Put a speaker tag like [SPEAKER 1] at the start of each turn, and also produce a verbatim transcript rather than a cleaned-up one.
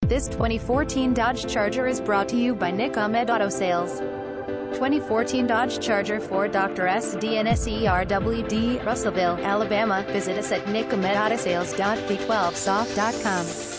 [SPEAKER 1] This twenty fourteen Dodge Charger is brought to you by Nick Ahmed Auto Sales. twenty fourteen Dodge Charger for Doctor S D N S E R W D, Russellville, Alabama. Visit us at nick ahmed auto sales dot b twelve soft dot com.